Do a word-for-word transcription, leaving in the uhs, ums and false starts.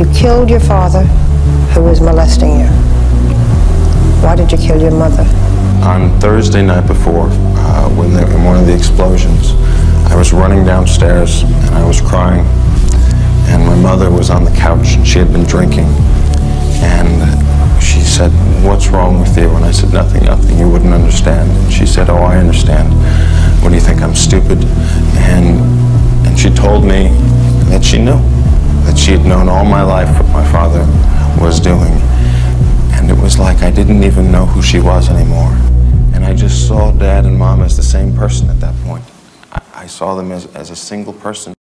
You killed your father, who was molesting you. Why did you kill your mother? On Thursday night before, uh, when there, in one of the explosions, I was running downstairs and I was crying, and my mother was on the couch and she had been drinking, and she said, "What's wrong with you?" And I said, "Nothing, nothing, you wouldn't understand." And she said, "Oh, I understand. What do you think, I'm stupid?" And, and she told me that she knew, that she had known all my life what my father was doing. And it was like I didn't even know who she was anymore. And I just saw Dad and Mom as the same person at that point. I, I saw them as, as a single person.